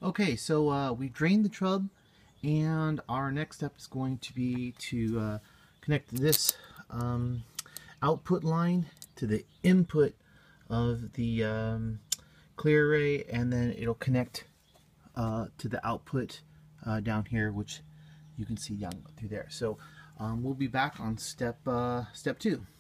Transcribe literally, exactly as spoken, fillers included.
Okay, so uh, we drained the tub, and our next step is going to be to uh, connect this um, output line to the input of the um, clear array, and then it'll connect uh, to the output uh, down here, which you can see down through there. So um, we'll be back on step uh, step two.